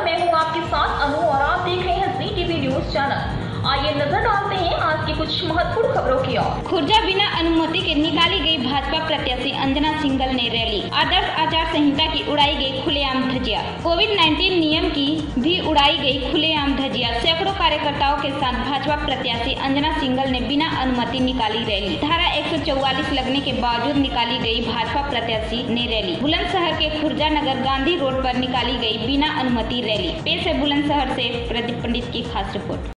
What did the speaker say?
मैं हूँ आपके साथ अनु और आप देख रहे हैं जी टीवी न्यूज चैनल। आइए नजर डालते हैं आज की कुछ महत्वपूर्ण खबरों की ओर। खुर्जा बिना अनुमति के निकाली गई भाजपा प्रत्याशी अंजना सिंघल ने रैली। आदर्श आचार संहिता की उड़ाई गई खुलेआम धज्जियां। कोविड-19 नियम की भी उड़ाई गई खुलेआम धज्जियां। सैकड़ों कार्यकर्ताओं के साथ भाजपा प्रत्याशी अंजना सिंघल ने बिना अनुमति निकाली रैली। धारा 144 लगने के बावजूद निकाली गई भाजपा प्रत्याशी ने रैली। बुलंदशहर के खुर्जा नगर गांधी रोड पर निकाली गई बिना अनुमति रैली। पेश है बुलंदशहर से प्रदीप पंडित की खास रिपोर्ट।